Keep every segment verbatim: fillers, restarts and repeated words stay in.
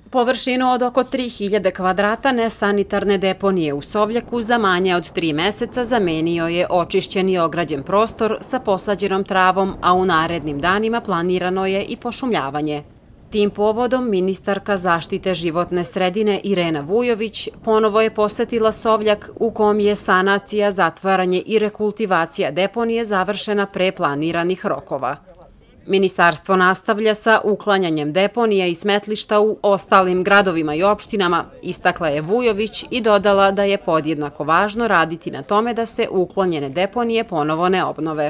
Površinu od oko tri hiljade kvadrata nesanitarne deponije u Sovljaku za manje od tri meseca zamenio je očišćen i ograđen prostor sa posađenom travom, a u narednim danima planirano je i pošumljavanje. Tim povodom ministarka zaštite životne sredine Irena Vujović ponovo je posetila Sovljak u kom je sanacija, zatvaranje i rekultivacija deponije završena pre planiranih rokova. Ministarstvo nastavlja sa uklanjanjem deponija i smetlišta u ostalim gradovima i opštinama, istakla je Vujović i dodala da je podjednako važno raditi na tome da se uklonjene deponije ponovo ne obnove.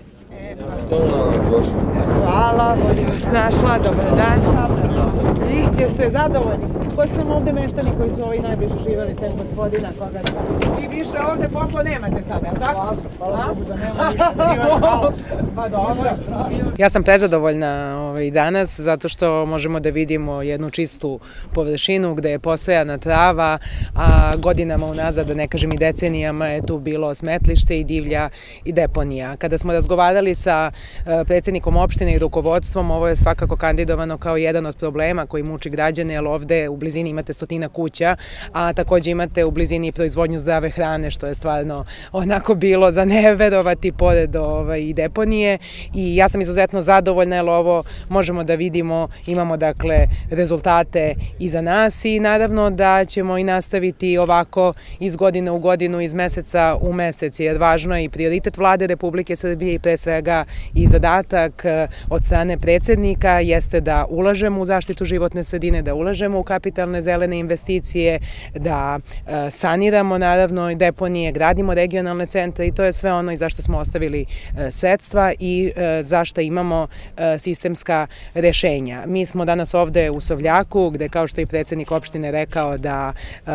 Hvala, bolje vas našla, dobar dan. I jeste zadovoljni? Koji su nam ovde meštani koji su ovi najbliže živali, sem gospodina koga? Vi više ovde posla nemate sada, je li tako? Hvala Bogu da nema više. Pa dobro. Ja sam prezadovoljna danas zato što možemo da vidimo jednu čistu površinu gde je posejana trava, a godinama unazad, da ne kažem i decenijama, je tu bilo smetlište i divlja i deponija. Kada smo razgovarali sa predsjednikom opštine i rukovodstvom, ovo je svakako kandidovano kao jedan od problema koji muči građane, jer ovde u blizini imate stotina kuća, a takođe imate u blizini proizvodnju zdrave hrane, što je stvarno onako bilo za ne verovati pored i deponije. I ja sam izuzetno zadovoljna, jer ovo možemo da vidimo, imamo dakle rezultate iza nas i naravno da ćemo i nastaviti ovako iz godine u godinu, iz meseca u mesec, jer važno je i prioritet Vlade Republike Srbije i pre svega i zadatak od strane predsjednika jeste da ulažemo u zaštitu životne sredine, da ulažemo u kapitalne zelene investicije, da saniramo naravno i deponije, gradimo regionalne centre i to je sve ono i zašto smo ostavili sredstva i zašto imamo sistemska rešenja. Mi smo danas ovde u Sovljaku, gde kao što je predsjednik opštine rekao da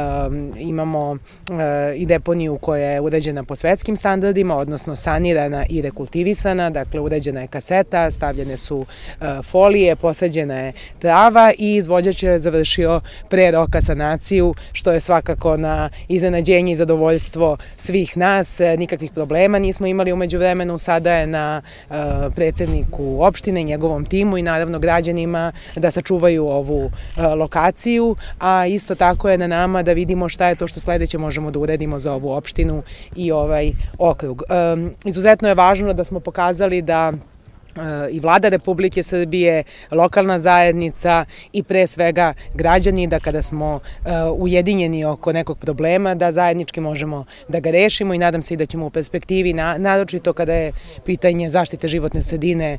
imamo i deponiju koja je uređena po svetskim standardima, odnosno sanirana i rekultivisana, dakle uređena je kaseta, stavljene su folije, posađena je trava i izvođač je završio pre roka sanaciju, što je svakako na iznenađenje i zadovoljstvo svih nas. Nikakvih problema nismo imali umeđu vremenu, sada je na predsjedniku opštine, njegovom timu i naravno građanima da sačuvaju ovu lokaciju, a isto tako je na nama da vidimo šta je to što sledeće možemo da uredimo za ovu opštinu i ovaj okrug. Izuzetno je važno da smo pokazali da i Vlada Republike Srbije, lokalna zajednica i pre svega građani, da kada smo ujedinjeni oko nekog problema, da zajednički možemo da ga rešimo i nadam se i da ćemo u perspektivi, naročito kada je pitanje zaštite životne sredine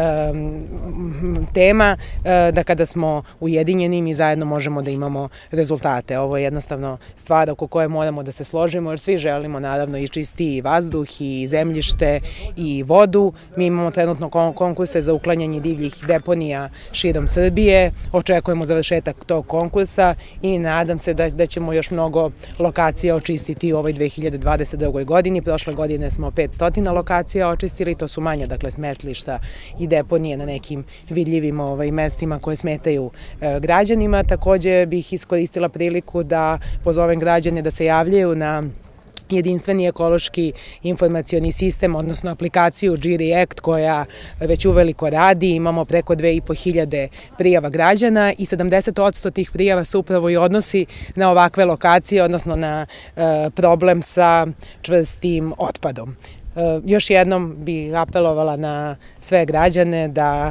tema, da kada smo ujedinjeni mi zajedno možemo da imamo rezultate. Ovo je jednostavno stvar oko koje moramo da se složimo, jer svi želimo naravno i čistiji vazduh i zemljište i vodu. Mi imamo trenutno konkurse za uklanjanje divljih deponija širom Srbije. Očekujemo završetak tog konkursa i nadam se da ćemo još mnogo lokacija očistiti u ovoj dve hiljade dvadeset drugoj godini. Prošle godine smo petsto lokacija očistili, to su manja, dakle, smetlišta i deponije na nekim vidljivim mestima koje smetaju građanima. Takođe bih iskoristila priliku da pozovem građane da se javljaju na jedinstveni ekološki informacioni sistem, odnosno aplikaciju G React koja već uveliko radi. Imamo preko dve i po hiljade prijava građana i sedamdeset posto tih prijava se upravo i odnosi na ovakve lokacije, odnosno na problem sa čvrstim otpadom. Još jednom bih apelovala na sve građane da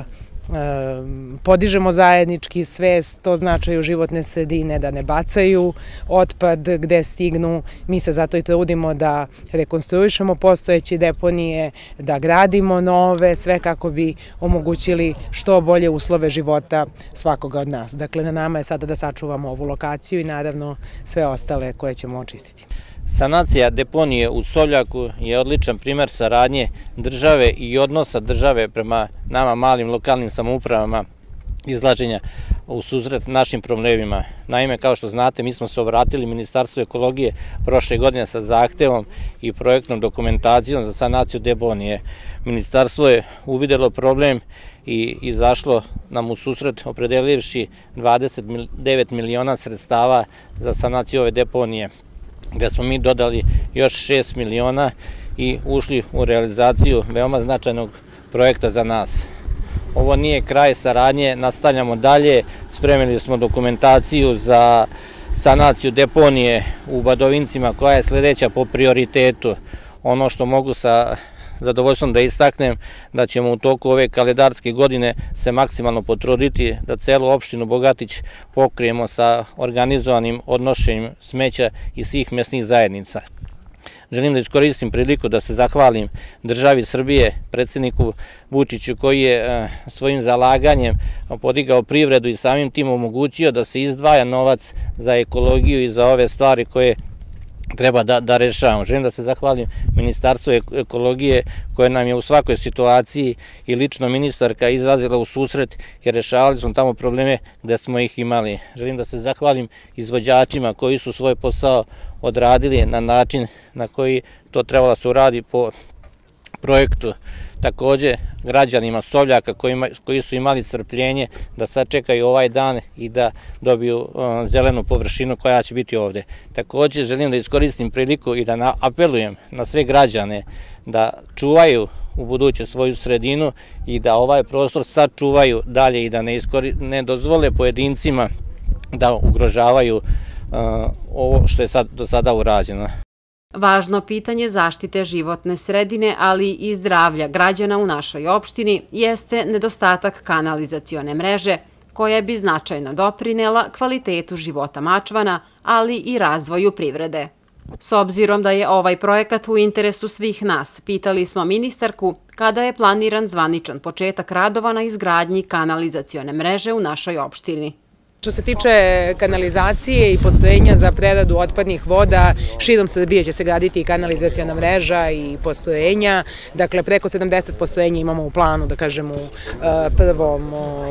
podižemo zajednički svest o značaju životne sredine, da ne bacaju otpad gde stignu. Mi se zato i trudimo da rekonstruišemo postojeće deponije, da gradimo nove, sve kako bi omogućili što bolje uslove života svakoga od nas. Dakle, na nama je sada da sačuvamo ovu lokaciju i naravno sve ostale koje ćemo očistiti. Sanacija deponije u Sovljaku je odličan primer saradnje države i odnosa države prema nama malim lokalnim samoupravama, izlaženja u susret našim problemima. Naime, kao što znate, mi smo se obratili Ministarstvu ekologije prošle godine sa zahtevom i projektnom dokumentacijom za sanaciju deponije. Ministarstvo je uvidelo problem i izašlo nam u susret opredelivši dvadeset devet miliona sredstava za sanaciju ove deponije, gde smo mi dodali još šest miliona i ušli u realizaciju veoma značajnog projekta za nas. ovo nije kraj saradnje, nastavljamo dalje, spremili smo dokumentaciju za sanaciju deponije u Badovincima koja je sljedeća po prioritetu. Ono što mogu sa zadovoljstvom da istaknem da ćemo u toku ove kalendarske godine se maksimalno potruditi da celu opštinu Bogatić pokrijemo sa organizovanim odnošenjem smeća iz svih mesnih zajednica. Želim da iskoristim priliku da se zahvalim državi Srbije, predsjedniku Vučiću koji je svojim zalaganjem podigao privredu i samim tim omogućio da se izdvaja novac za ekologiju i za ove stvari koje treba da, da rešavamo. Želim da se zahvalim Ministarstvu ekologije koje nam je u svakoj situaciji i lično ministarka izlazila u susret i rešavali smo tamo probleme gde smo ih imali. Želim da se zahvalim izvođačima koji su svoj posao odradili na način na koji to trebalo da se uradi po projektu. Takođe građanima Sovljaka koji su imali strpljenje da sačekaju ovaj dan i da dobiju zelenu površinu koja će biti ovde. Takođe želim da iskoristim priliku i da apelujem na sve građane da čuvaju u buduće svoju sredinu i da ovaj prostor sačuvaju dalje i da ne dozvole pojedincima da ugrožavaju ovo što je do sada urađeno. Važno pitanje zaštite životne sredine, ali i zdravlja građana u našoj opštini jeste nedostatak kanalizacione mreže, koja bi značajno doprinela kvalitetu života Mačvana, ali i razvoju privrede. S obzirom da je ovaj projekat u interesu svih nas, pitali smo ministarku kada je planiran zvaničan početak radova na izgradnji kanalizacione mreže u našoj opštini. Što se tiče kanalizacije i postrojenja za preradu otpadnih voda, širom Srbije će se graditi i kanalizaciona mreža i postrojenja. Dakle, preko sedamdeset postrojenja imamo u planu, da kažem, u prvom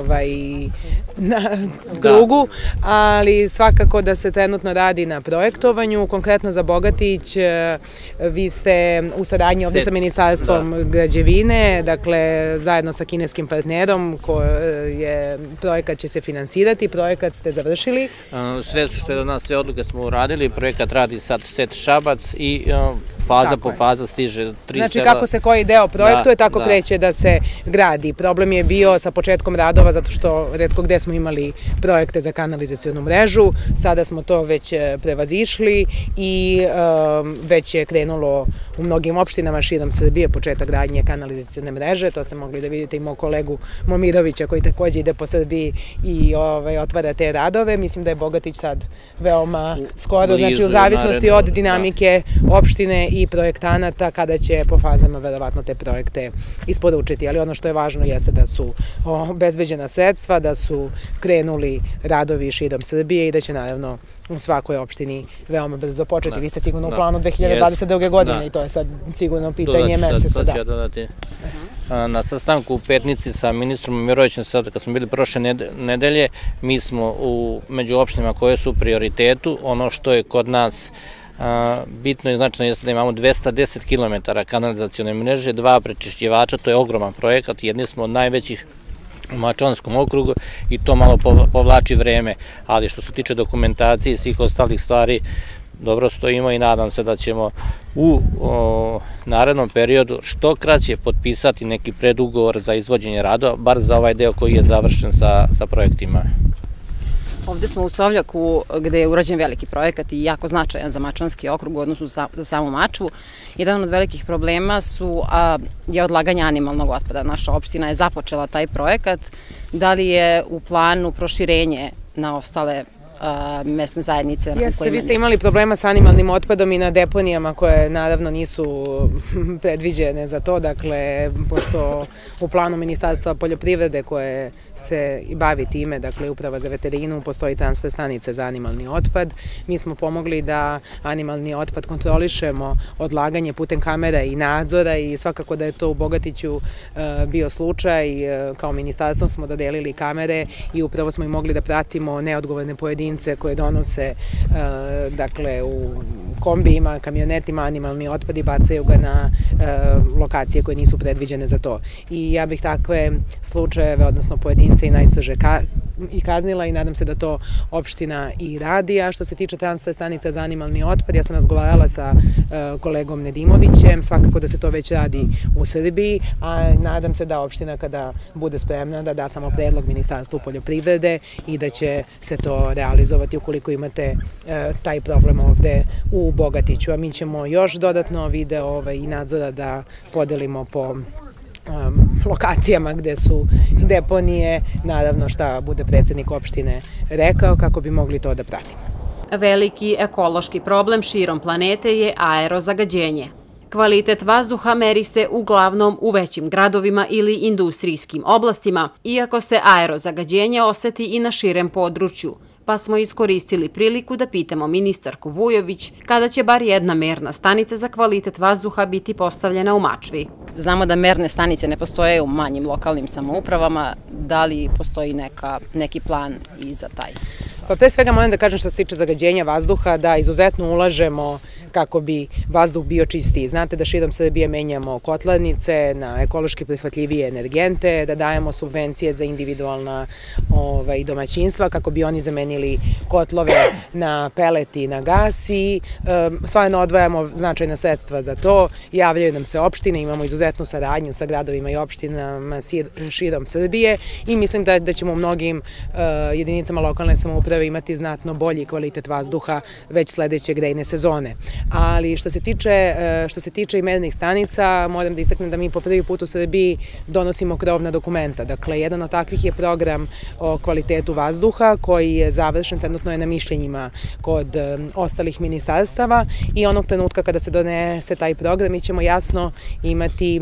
krugu, ali svakako da se trenutno radi na projektovanju. Konkretno za Bogatić, vi ste u saradnji ovdje sa Ministarstvom građevine, dakle, zajedno sa kineskim partnerom, projekat će se finansirati, projekat ste završili? Sve što je do nas, sve odluke smo uradili, projekat radi sad Set Šabac i faza po faza stiže tri sela. Znači kako se koji deo projektuje, tako kreće da se gradi. Problem je bio sa početkom radova zato što retko gde smo imali projekte za kanalizacionu mrežu, sada smo to već prevazišli i već je krenulo u mnogim opštinama širom Srbije početak gradnje kanalizacione mreže, to ste mogli da vidite i mog kolegu Momirovića koji takođe ide po Srbiji i otvara te radove. Mislim da je Bogatić sad veoma skoro, znači u zavisnosti od dinamike opštine i projektanata kada će po fazama verovatno te projekte isporučiti. Ali ono što je važno jeste da su obezbeđena sredstva, da su krenuli radovi širom Srbije i da će naravno u svakoj opštini veoma brzo početi. Vi ste sigurno u planu dve hiljade dvadeset druge. godine i to je sad sigurno pitanje meseca. Na sastanku u Petnici sa ministrom Momirovićem, sad kad smo bili prošle nedelje, mi smo među opštinama koje su u prioritetu. Ono što je kod nas bitno i značajno jeste da imamo dvesta deset kilometara kanalizacione mreže, dva prečišćivača, to je ogroman projekat, jedni smo od najvećih u Mačvanskom okrugu i to malo povlači vreme, ali što se tiče dokumentacije i svih ostalih stvari, dobro stojimo i nadam se da ćemo u narednom periodu što kraće potpisati neki predugovor za izvođenje radova, bar za ovaj deo koji je završen sa projektima. Ovde smo u Sovljaku gde je urađen veliki projekat i jako značajan za Mačvanski okrug u odnosu za samu Mačvu. Jedan od velikih problema je odlaganje animalnog otpada. Naša opština je započela taj projekat. Da li je u planu proširenje na ostale mesne zajednice? Jeste, vi ste imali problema sa animalnim otpadom i na deponijama koje naravno nisu predviđene za to, dakle, pošto u planu Ministarstva poljoprivrede koje se i bavi time, dakle, Uprava za veterinu, postoji transfer stanice za animalni otpad. Mi smo pomogli da animalni otpad kontrolišemo odlaganje putem kamera i nadzora i svakako da je to u Bogatiću bio slučaj. Kao ministarstvo smo dodelili kamere i upravo smo i mogli da pratimo neodgovorne pojedince koje donose dakle u kombijima, kamionetima animalni otpad i bacaju ga na lokacije koje nisu predviđene za to. I ja bih takve slučajeve, odnosno pojedince i najstrože i kaznila i nadam se da to opština i radi. A što se tiče transfer stanica za animalni otpad, ja sam razgovarala sa kolegom Nedimovićem, svakako da se to već radi u Srbiji, a nadam se da opština kada bude spremna da da samo predlog Ministarstvu poljoprivrede i da će se to realizovati ukoliko imate taj problem ovde u Bogatiću. A mi ćemo još dodatno video i nadzora da podelimo po lokacijama gde su deponije, naravno šta bude predsednik opštine rekao kako bi mogli to da pratimo. Veliki ekološki problem širom planete je aerozagađenje. Kvalitet vazduha meri se uglavnom u većim gradovima ili industrijskim oblastima, iako se aerozagađenje oseti i na širem području, pa smo iskoristili priliku da pitamo ministarku Vujović kada će bar jedna merna stanica za kvalitet vazduha biti postavljena u Mačvi. Znamo da merne stanice ne postoje u manjim lokalnim samoupravama. Da li postoji neki plan i za taj? Pa pre svega moram da kažem što se tiče zagađenja vazduha da izuzetno ulažemo kako bi vazduh bio čistiji. Znate da širom Srbije menjamo kotlarnice na ekološki prihvatljivije energente, da dajemo subvencije za individualna domaćinstva kako bi oni zamenili kotlove na pelet i na gas i stvarno odvajamo značajna sredstva za to. Javljaju nam se opštine, imamo izuzetnu saradnju sa gradovima i opštinama širom Srbije i mislim da ćemo u mnogim jedinicama lokalne samouprave imati znatno bolji kvalitet vazduha već sledeće grejne sezone. Ali što se tiče, što se tiče i mernih stanica, moram da istaknem da mi po prvi put u Srbiji donosimo krovna dokumenta. Dakle, jedan od takvih je program o kvalitetu vazduha koji je završen, trenutno je na mišljenjima kod ostalih ministarstava i onog trenutka kada se donese taj program mi ćemo jasno imati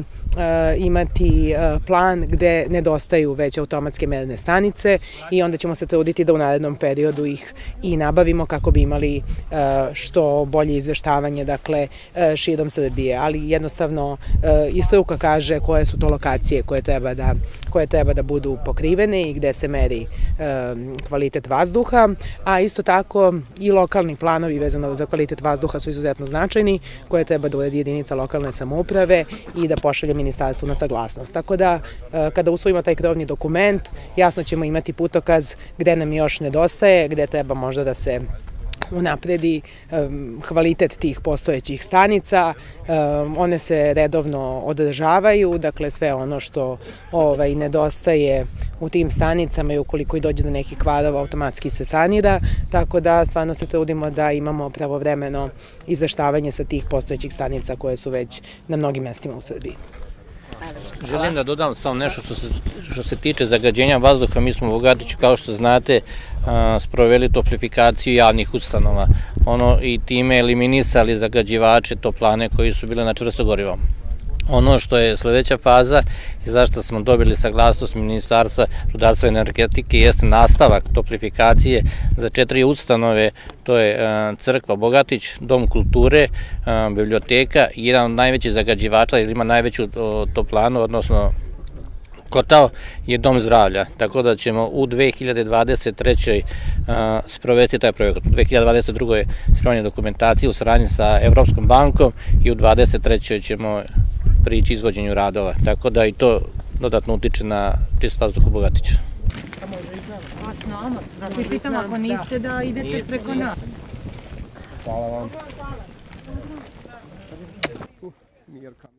imati plan gde nedostaju već automatske merne stanice i onda ćemo se truditi da u narednom periodu ih i nabavimo kako bi imali što bolje izveštavanje, dakle, širom Srbije. Ali jednostavno i struka kaže koje su to lokacije koje treba da, koje treba da budu pokrivene i gde se meri kvalitet vazduha, a isto tako i lokalni planovi vezano za kvalitet vazduha su izuzetno značajni koje treba da uredi jedinica lokalne samouprave i da pošalje ministarstvu na saglasnost. Tako da kada usvojimo taj krovni dokument jasno ćemo imati putokaz gde nam još nedostaje, gde treba možda da se unapredi kvalitet tih postojećih stanica. One se redovno održavaju, dakle sve ono što nedostaje u tim stanicama i ukoliko i dođe do nekih kvarova automatski se sanira, tako da stvarno se trudimo da imamo pravovremeno izveštavanje sa tih postojećih stanica koje su već na mnogim mestima u Srbiji. Želim da dodam samo nešto što se tiče zagađenja vazduha. Mi smo u Bogatiću, kao što znate, sproveli toplifikaciju javnih ustanova i time eliminisali zagađivače toplane koji su bile na čvrsto gorivo. Ono što je sledeća faza i zašto smo dobili saglasnost Ministarstva rudarstva i energetike jeste nastavak toplifikacije za četiri ustanove, to je crkva Bogatić, dom kulture, biblioteka i jedan od najvećih zagađivača ili ima najveću toplanu, odnosno kotao, je dom zdravlja. Tako da ćemo u dve hiljade dvadeset trećoj sprovesti taj projekat. U dve hiljade dvadeset drugoj spremanje dokumentacije u saradnji sa Evropskom bankom i u dvadeset trećoj ćemo prići izvođenju radova. Tako da i to dodatno utiče na čist vazduh u Bogatiću. A s nama? Znači pitam ako niste da idete preko nas. Hvala vam.